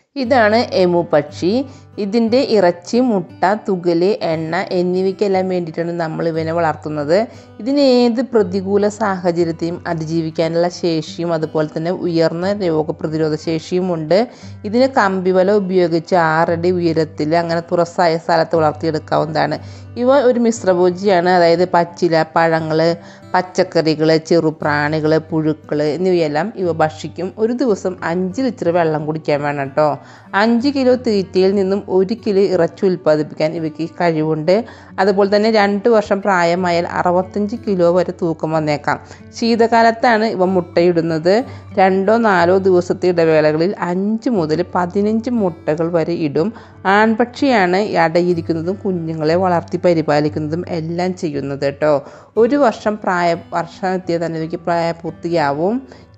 ഇതാണ് എമു പക്ഷി. ഇതിൻ്റെ ഇറച്ചി, മുട്ട, തുകല്, എണ്ണ എന്നിവയ്ക്കെല്ലാം വേണ്ടിയിട്ടാണ് നമ്മൾ ഇവനെ വളർത്തുന്നത്. ഇതിന് ഏത് പ്രതികൂല സാഹചര്യത്തെയും അതിജീവിക്കാനുള്ള ശേഷിയും അതുപോലെ തന്നെ ഉയർന്ന രോഗപ്രതിരോധ ശേഷിയുമുണ്ട്. ഇതിന് കമ്പിവല ഉപയോഗിച്ച് 6 അടി ഉയരത്തിൽ അങ്ങനെ തുറസായ സ്ഥലത്ത് വളർത്തിയെടുക്കാവുന്നതാണ്. ഇവ ഒരു മിശ്രഭോജിയാണ്. അതായത് പച്ചില, പഴങ്ങൾ, പച്ചക്കറികൾ, ചെറുപ്രാണികൾ, പുഴുക്കൾ എന്നിവയെല്ലാം ഇവ ഭക്ഷിക്കും. ഒരു ദിവസം 5 ലിറ്റർ വെള്ളം കുടിക്കാൻ വേണം കേട്ടോ. 5 കിലോ തീറ്റയിൽ നിന്നും 1 കിലോ ഇറച്ചി ഉൽപ്പാദിപ്പിക്കാൻ ഇവയ്ക്ക് കഴിവുണ്ട്. അതുപോലെ തന്നെ 2 വർഷം പ്രായമായാൽ 65 കിലോ വരെ തൂക്കം വന്നേക്കാം. ശീതകാലത്താണ് ഇവ മുട്ടയിടുന്നത്. 2-4 ദിവസത്തെ ഇടവേളകളിൽ 5 മുതൽ 15 മുട്ടകൾ വരെ ഇടും. ആൺപക്ഷിയാണ് അടയിരിക്കുന്നതും കുഞ്ഞുങ്ങളെ വളർത്തി പരിപാലിക്കുന്നതും എല്ലാം ചെയ്യുന്നത് കേട്ടോ. 1 വർഷം എത്തിയാൽ തന്നെ ഇവയ്ക്ക് പ്രായപൂർത്തിയാവും.